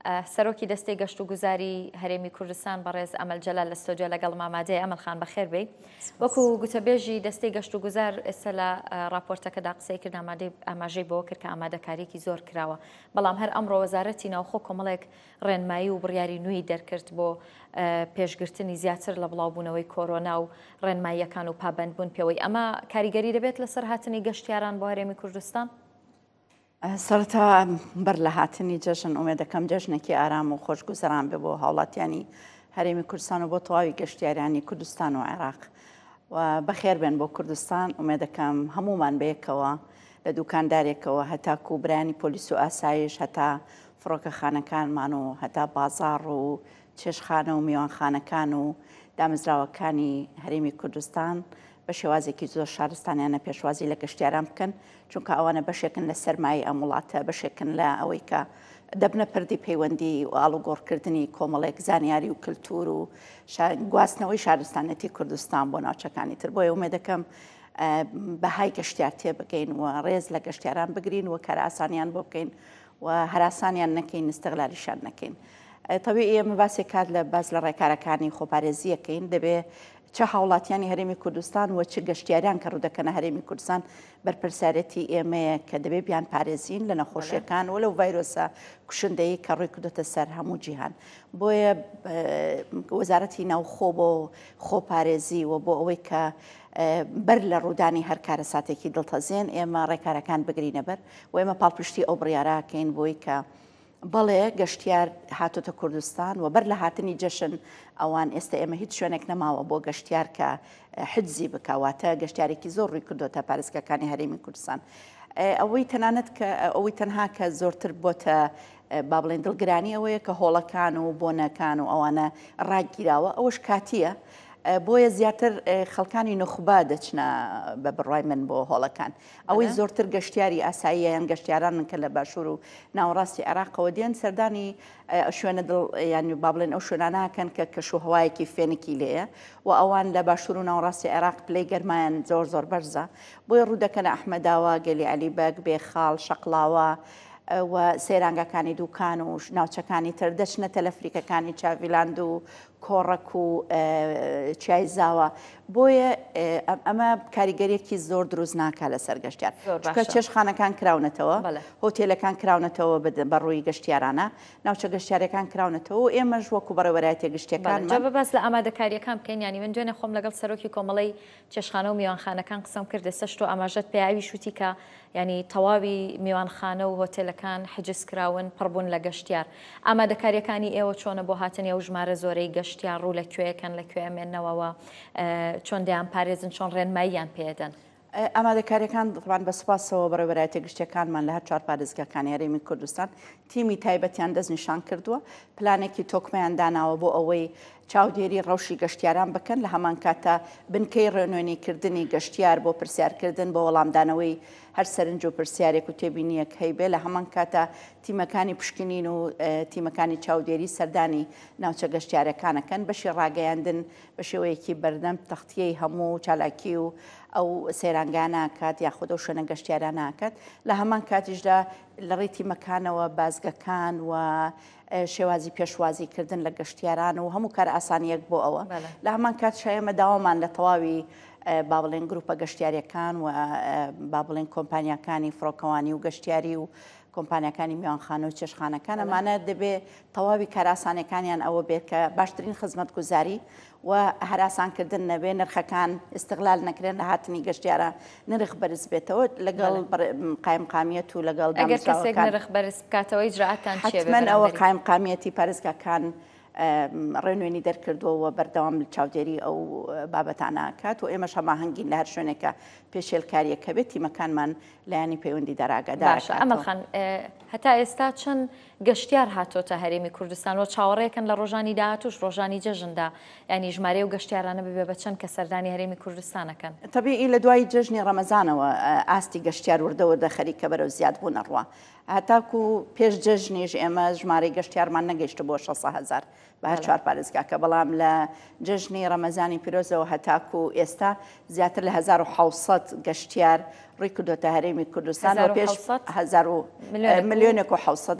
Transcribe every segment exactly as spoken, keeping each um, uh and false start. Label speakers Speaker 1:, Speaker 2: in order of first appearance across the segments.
Speaker 1: سەرۆکی دەستەی گەشت و گوزاری هەرێمی کوردستان بەڕێز ئەمەل جەلال لە ستۆدیۆ لەگەڵ مامادەیە. ئەمەلخان بەخێر بێی. وەکو گوتەبێژی دەستەی گەشت و گوزار ئێستا لە راپۆرتەکەدا قسەی کرد، ئاماژەی بەوە کرد کە ئامادەکاریەکی زۆر کراوە، بەڵام هەر ئەمڕۆ وەزارەتی ناوخۆ کۆمەڵێک ڕێنمایی و بڕیاری نوێی دەرکرد بۆ پێشگرتنی زیاتر لە بڵاوبوونەوەی کۆرۆنا و ڕێنماییەکان و پابەندبوون پێوەی. ئەمە کاریگەری دەبێت لەسەر هاتنی گەشتیاران بۆ هەرێمی کوردستان؟
Speaker 2: سەرەتا بەر لە هاتنی جەژن ئومێ دەکەم جەژنێکی ئارام و خۆشگوزەران بێ بۆ هاوڵاتیانی هەرێمی کوردستان و بۆ تەواوی گەشتیارانی کوردستان و عێراق و بەخێر بێن بۆ کوردستان. ئومێ دەکەم هەمومان بەیەکەوە لە دوکاندارێکەوە هەتاکو و برانی پۆلیس و ئاسایش، هەتا فڕۆکەخانەکانمان و هەتا بازاڕ و چێشخانە و میوانخانەکان و دامەزراوەکانی هەرێمی کوردستان بە شێوازێکی زۆر شارستانیانە پێشوازی لە گەشتیاران بکەن، چونکە ئەوانە بەشێکن لە سەرمایی ئەم وڵاتە، بەشێکن لە ئەوەی کە دەبنە پردی پەیوەندی و ئاڵوگۆڕکردنی کۆمەڵێک زانیاری و کللتور و گواستنەوەی شارستانەتی کوردستان بۆ ناوچەکانی تر. بۆیە ئومێ دەکەم بەهای گەشتیار تێبگەین و ڕێز لە گەشتیاران بگرین و کارئاسانیان بۆ بکەین و هەراسانیان نەکەین، استیغلالیشان نەکەین. تەبیعی ئێمە باسێک کات لە باز لە ڕێکارەکانی خۆپارێزیەکەین، دەبێ چه هاوڵاتیانی هەرێمی کوردستان و چه گەشتیاریان کە ڕوودەکەنە هەرێمی کوردستان بەرپرسارەتی ئێمەیە کە دەبێ بیان پارێزین لە نەخۆشیەکان و لەو ڤایرۆسە کوشندەیە کە ڕووی کردوتە سەر هەموو جیهان. بۆیە وەزارەتی ناوخۆ بۆ خۆپارێزی و بۆ ئەوەی کە بەر لە ڕوودانی هەر کارە ساتێکی دڵتەزێن ئێمە ڕێکارەکان بگرینە بەر و ئێمە پاڵپشتی ئەو بڕیاراکەین بۆی کە بەڵێ گەشتیار هاتوتە کوردستان و بەر لە هاتنی جەشن ئەوان ئێستا ئێمە هیچ شوێنێک نەماوە بۆ گەشتیار کە حجزی بکەواتە گەشتارێکی زۆر ڕووی کردوتە پارێزگاکانی هەرێمی کوردستان. ئەوەی تەنانەت کە ئەوەی تەنها کە زۆرتر بۆتە با بڵێن دڵگرانی ئەوەیە کە هۆڵەکان و بۆنەکان و ئەوانە ڕاگیراوە، ئەوەش کاتیە. بۆیە زیاتر خەڵکانی نخبا دەچنە بە بڕای من بۆ هۆڵەکان. ئەوەی زۆرتر گەشتیاری ئاساییە یان گەشتیاران کە لە باشوور و ناوەڕاستی عێراقەوە دێن سەردانی شوێنە یانی با بڵێن ئەو شوێناناکەن کە کەشوهەوایەکی فێنکی لێیە و ئەوان لە باشوور و ناوەڕاستی عێراق پلەی گەرمایان زۆر زۆر بەرزە. بۆیە ڕوودەکەنە ئەحمەداوە، گەلی عەلیبەگ، بێخاڵ، شەقڵاوە و سەیرانگەکانی دووکان و ناوچەکانی تر دەچنە تەلەفریکەکانی چاڤیلاند و کۆڕک و چایزاوە. بۆیە ئەمە کاریگەریەکی زۆر دروست ناکات لەسەر گەشتیار، چونکە چێشخانەکان کراونەتەوە، هۆتێلەکان کراونەتەوە بە ڕووی گەشتیارانە، ناوچە گەشتیارەکان کراونەتەوە و ئێمەش وەکو بەڕێوەبەرایەتی گەشتیەکان
Speaker 1: بەس لە ئامادەکاریەکان بکەین. ینی من دوێنێ خۆم لەگەڵ سەرۆکی کۆمەڵەی چێشخانە و میوانخانەکان قسەم کرد، ئێستا شتۆ ئاماژەت پێیاوی شووتی کە ینی تەواوی میوانخانە و هۆتێلەکان حجز کراون پڕبوون لە گەشتیار. ئامادەکاریەکانی ئێوە چۆنە بۆ هاتنی ئەو ژمارە زۆرەی گەشتیار ڕوو لەکوێیەکەن لەکوێ ئەمێنەوەوە، چۆن دەیان پارێزن، چۆن ڕێنماییان پێدەن؟
Speaker 2: ئامادەکاریەکان دڵبان بە سوپاسەوە بەڕێوەبەرایەتی گەشتیەکانمان لە هەر چوار پارێزگاکانی هەرێمی کوردستان تیمی تایبەتیان دەستنیشان کردووە، پلانێکی تۆکمەیان داناوە بۆ ئەوەی چاودێری ڕەوشی گەشتیاران بکەن، لە هەمان کاتە بنکەی ڕێنوێنیکردنی گەشتیار بۆ پرسیارکردن بۆ وەڵامدانەوەی هەر سەرنج و پرسیارێک و تێبینیەک هەیبێ، لە هەمان کاتە تیمەکانی پشکنین و تیمەکانی چاودێری سەردانی ناوچە گەشتیارەکانەکەن، بەشی ڕاگەیاندن بە شێوەیەکی بەردەم تەختیەی هەموو چالاکی و ئەو سەیرانگاناکات یاخود ئەو شوێنە گەشتیاراناکات. لە هەمان کاتیشدا لە ڕێی تیمەکانەوە بازگەکان و شێوازی پێشوازیکردن لە گەشتیاران و هەموو کار ئاسانیەک بۆ ئەوە. لە هەمان کات شایەمە داوامان لە تەواوی با بڵێن گروپە گەشتیاریەکان و با بڵێن کۆمپانیاکانی فڕۆکەوانی و گەشتیاری و کۆمپانیەکانی میوانخانە و چێشخانەکان ئەمانە دەبێ تەواوی کاراسانەکانیان ئەوە بێت کە باشترین خزمەتگوزاری و هەراسانکردن نەبێ، نرخەکان استیغلال نەکرێن لە هاتنی گەشتیارە، نرخ بەرز بێتەوە لەگەڵ قایمقامیەت و لەگەڵ
Speaker 1: دامەزراوەکان نرخ بەرز بکاتەوە ئیجراعاتان چێ بێ؟
Speaker 2: حتمەن ئەوە قایمقامیەتی پارێزگاکان ڕێنوێنی دەرکردەوە بەردەوام چاودێری ئەو بابەتانەکات و ئێمەش هەماهەنگین لە هەر شوێنێکە پێشێلکاریەکە بێت تیمەکانمان لایانی پەیوەندی دەراگەدار.
Speaker 1: ئەمەخان هەتا ئێستا چەند گەشتیار هاتۆتە هەرێمی کوردستان و چاوەڕێکن لە ڕۆژانی داهاتوش ڕۆژانی جەژندا، ینی ژمارە و گەشتیارانە ببێ بە چەند کە سەردانی هەرێمی کوردستانەکەن؟
Speaker 2: تەبیعی لە دوای جەژنی ڕەمەزانەوە ئاستی گەشتیار وردەوردە خەریکە بەرەو زیاد بوو نەڕوە، هەتاکو پێش جەژنیش ئێمە ژمارەی گەشتیارمان نەگەیشتە بۆ شەش هەزار بە هەر چوار پارێزگاکە، بەڵام لە جەژنی ڕەمەزانی پیرۆزەوە هەتاکو ئێستا زیاتر لە هەزار و حەوسەد گەشتیار ڕووی کردوتە هەرێمی کوردستان و پێش ملیۆنێک و حەوسەد عەفوەن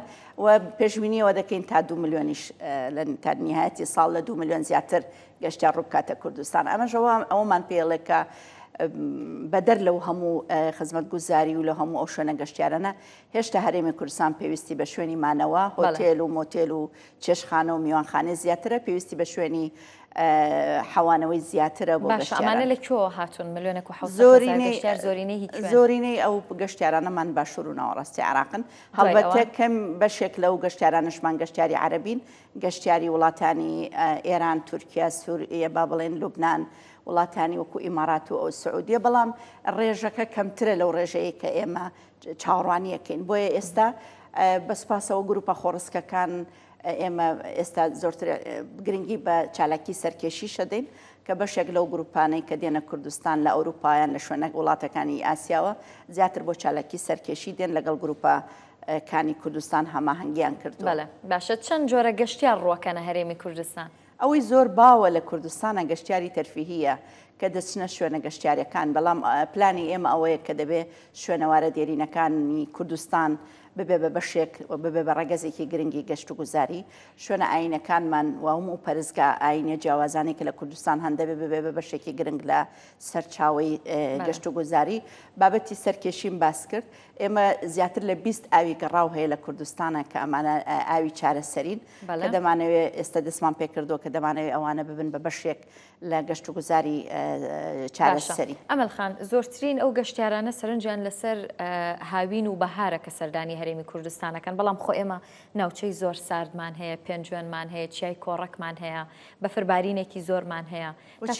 Speaker 2: و پێشبینیەوە دەکەین تا دو میلیۆنیش لە تەنیهایەتی ساڵ لە دو میلیۆن زیاتر گەشتیار ڕووبکاتە کوردستان. ئەمەژەوە ئەومان پێڵێ کە بەدەر لەو هەموو خزمەتگوزاری و لە هەموو ئەو شوێنە گەشتیارانە هێشتا هەرێمی کوردستان پێویستی بە شوێنی مانەوە، هۆتێل و مۆتێل و چێشخانە و میوانخانە زیاترە، پێویستی بە شوێنی حەوانەوەی زیاترە بۆ
Speaker 1: گەشتیارانە. لەکوێوە هاتوون ملیۆنێک و
Speaker 2: زۆرینەی زۆرینەی ئەو گەشتیارانەمان باشوور و ناوەڕاستی عێراقن. هەڵبەتە کەم بەشێک لەو گەشتیارانشمان گەشتیاری عەرەبین، گەشتیاری وڵاتانی ئێران، تورکیا، سووریا، با بڵێن لوبنان، وڵاتانی وەکو ئیمارات و ئەو سعودیە، بەڵام ڕێژەکە کەمترە لەو ڕێژەیە کە ئێمە چاوەڕوانیەکەین. بۆیە ئێستا بەسپاسەوە گروپە خۆڕسکەکان ئێمە ئێستا زۆرتر گرنگی بە چالاکی سەرکێشی شەدەین کە بەشێک لەو گروپانەی کە دێنە کوردستان لە ئەوروپایان لە شوێنە وڵاتەکانی ئاسیاوە زیاتر بۆ چالاکی سەرکێشی دێن لەگەڵ گروپە کانی کوردستان هەماهەنگیان کردووە.
Speaker 1: باشە چەند جۆرە گەشتیار ڕۆکەنە هەرێمی کوردستان؟
Speaker 2: ئەوەی زۆر باوە لە کوردستانە گەشتیاری تەرفیهیە کە دەچنە شوێنە گەشتیارەکان، بەڵام پلانی ئێمە ئەوەیە کە دەبێ شوێنەوارە دێرینەکانی کوردستان ببێ بە بەشێک ببێ بە ڕێگەزێکی گرنگی گەشت و گوزاری. شوێنە ئاینەکانمان و هەموو پەرزگا ئاینە جیاوازانی کە لە کوردستان هەندە ببێ بە بەشێکی گرنگ لە سەرچاوی گەشت و گوزاری. بابەتی سەرکێشیم باس کرد. ئێمە زیاتر لە بیست ئاوی گەڕاو هەیە لە کوردستانە کە ئەمانە ئاوی چارەسەرین کە دەمانەوێت ئێستا دەستمان پێکردووە کە دەمانەوێت ئەوانە ببن بە بەشێک لە گەشت و گوزاری چارەسەری.
Speaker 1: ئەمەل خان، زۆرترین ئەو گەشتیارانە سەرنجیان لەسەر هاوین و بەهارە کە سەردانی هەرێمی کوردستانەکەن، بەڵام خۆ ئێمە ناوچەی زۆر ساردمان هەیە، پێنجوێنمان هەیە، چیای کۆڕەکمان هەیە، بەفربارینێکی زۆرمان هەیە.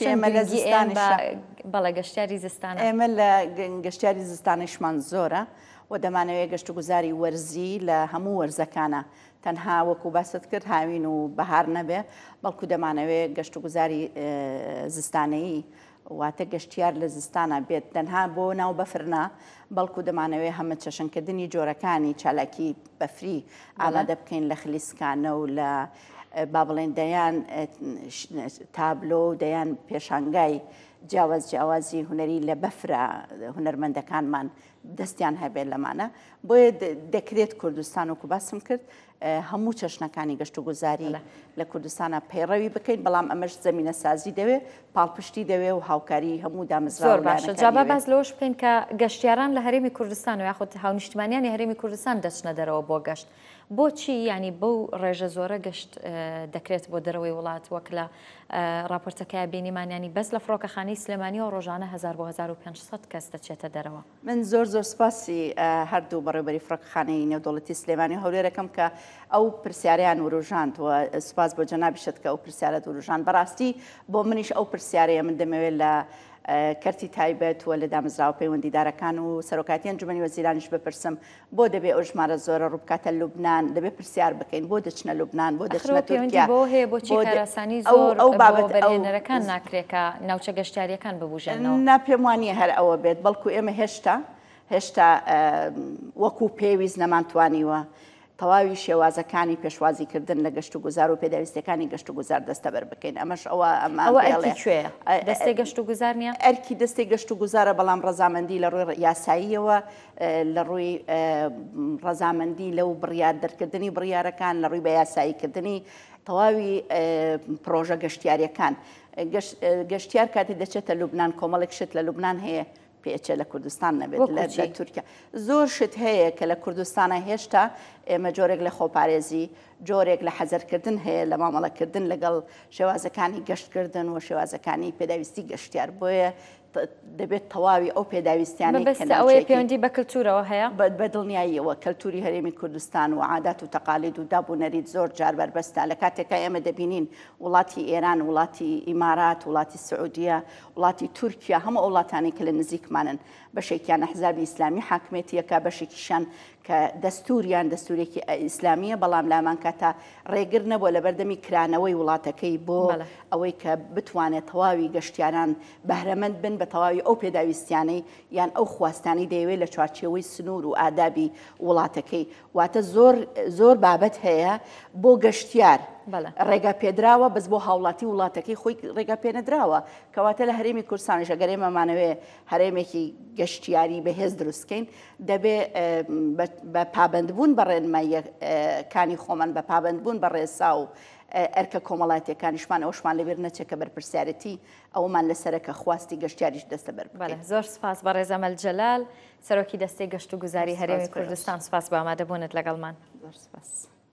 Speaker 1: بەڵێ گەشتیاری زستانە
Speaker 2: ئێمە لە گەشتیاری زستانیشمان زۆرە و دەمانەوێت گەشت و گوزاری وەرزی لە هەموو وەرزەکانە، تەنها وەکو باست کرد هاوین و بەهار نەبێ، بەڵکو دەمانەوێت گەشت و گوزاری زستانەیی واتە گەشتیار لە زستانە بێت، تەنها بۆ ناو بەفرنا، بەڵکو دەمانەوێت هەمە چەشنکردنی جۆرەکانی چالاکی بەفری ئامادە بکەین لە خلیسکانە و لە با بڵێن دەیان تابلۆ و دەیان پێشانگای جیاواز جیاوازی هوەری لە بەفرە هونەرمەندەکانمان دەستیان هەبێت لەمانە. بۆیە دەکرێت کوردستان وەکو باسم کرد هەموو چەشنەکانی گەشت و گوزاری لە کوردستانە پەیڕەوی بکەین، بەڵام ئەمەش زەمینە سازی دەوێت، پاڵپشتی دەوێت و هاوکاری هەموو دامەزراوە.
Speaker 1: زۆر باشە. جابا باز لەوەش بکەین کە گەشتیاران لە هەرێمی کوردستان و یاخود هاونیشتمانیانی هەرێمی کوردستان دەچنە دەرەوە بۆ گەشت. بۆچی ینی بەو ڕێژە زۆرە گەشت دەکرێت بۆ دەرەوەی وڵات؟ وەک لە راپۆرتەکەی بینیمانیانی بەس لە فڕۆکەخانەی سلێمانی و ڕۆژانە هەزار بۆ هەزار و پێنج سەد کەس دەچێتە دەرەوە.
Speaker 2: من زۆر زۆر سپاسی هەردوو بەڕێوەبەری فڕۆکەخانەی نێودەوڵەتی سلێمانی هەولێرەکەم کە ئەو پرسیاریان وروژاند و سپاس بۆ جەنابیشت کە ئەو پرسیارە وروژاند. بەڕاستی بۆ منیش ئەو پرسیارەیە من دەمەوێت لە کەرتی تایبەت و لە دامەزراوە پەیوەندیدارەکان و سەرۆکاتی ئەنجومەنی وەزیرانیش بپرسم بۆ دەبێ ئەو ژمارە زۆرە ڕووبکاتە لوبنان، دەبێ پرسیار بکەین بۆ دەچنە لوبنان، بۆ دەچنە تورکیا.
Speaker 1: بۆ هەیە بۆچی کاراسانی زۆر ئەو بابەتەکان ناکرێت کە ناوچە گەشتیاریەکان ببوژێنەوە؟
Speaker 2: نا پێم وانییە هەر ئەوە بێت، بەڵکو ئێمە هێشتا هێشتا وەکو پێویست نەمانتوانیوە تەواوی شێوازەکانی پێشوازیکردن لە گەشت و گوزار و پێداویستەکانی گەشت و گوزار دەستەبەر بکەین. ئەمەش ئەوە
Speaker 1: ئەمەڵێ دەستی گەشت و گوزار نیە؟
Speaker 2: ئەرکی دەستی گەشت و گوزارە، بەڵام ڕەزامەندی لە ڕووی یاساییەوە، لە ڕووی ڕەزامەندی لەو بڕیار دەرکردنی بڕیارەکان، لە ڕووی بە یاساییکردنی تەواوی پرۆژە گەشتیاریەکان. گەشتیار کاتی دەچێتە لوبنان کۆمەڵێک شت لە لوبنان هەیە پێچە لە کوردستان نەبێت لە تورکیا. زۆر شت هەیە کە لە کوردستانە هێشتا ئێمە جۆرێک لە خۆپارێزی، جۆرێک لە حەزەرکردن هەیە لە مامەڵەکردن لەگەڵ شێوازەکانی گەشتکردن و شێوازەکانی پێداویستی گەشتیار. بۆیە دەبێت تەواوی ئەو پێداویستیانی
Speaker 1: ئەوەی پەیوەندی بە کلتورەوە هەیە
Speaker 2: بە دڵنیاییەوە. کەلتوری هەرێمی کوردستان و عادات و تەقالید و دابوونەریت زۆر جار بەربەستە. لە کاتێکە ئێمە دەبینین وڵاتی ئێران، وڵاتی ئیمارات، وڵاتی سعودیە، وڵاتی تورکیا، هەموو وڵاتانی کە لە نزیکمانن بەشێکیان ئەحزابی ئیسلامی حاکمێتیەکە، بەشێکیشان کە دەستوریان دەستورێکی ئیسلامیە، بەڵام لامان کاتە ڕێگر نەبووە لە بەردەمی کرانەوەی وڵاتەکەی بۆ ئەوەی کە بتوانێت تەواوی گەشتیاران بەهرەمەند بن بە تەواوی ئەو پێداویستیانەی یان ئەو خواستانی دەیەوێت لە چوارچێوەی سنوور و ئادابی وڵاتەکەی. واتە زۆر زۆر بابەت هەیە بۆ گەشتیار ڕێگا پێدراوە بەس بۆ هاوڵاتی وڵاتەکەی خۆی ڕێگا پێ نەدراوە کەواتە لە هەرێمی کوردستانیش ئەگەر ئێمەمانەوێ هەرێمێکی گەشتیاری بەهێز دروستکەین دەبێ بە پابندبوون بە ڕێنماییەکانی خۆمان بە پابندبوون بە ڕێسا و ئەرکە کۆمەڵاتیەکانیشمان ئەوشمان لەبێر نەچێت کە بەرپرسیارەتی ئەومان لەسەرەکە خواستی گەشتیاریش دەستە بەر بکەین.
Speaker 1: زۆر سپاس بە ڕێز ئەمەل جەلال سەرۆکی دەستەی گەشت و گوزاری هەرێمی کوردستان. سپاس بە ئامادەبوونت لەگەڵمان.
Speaker 2: زۆر سپاس.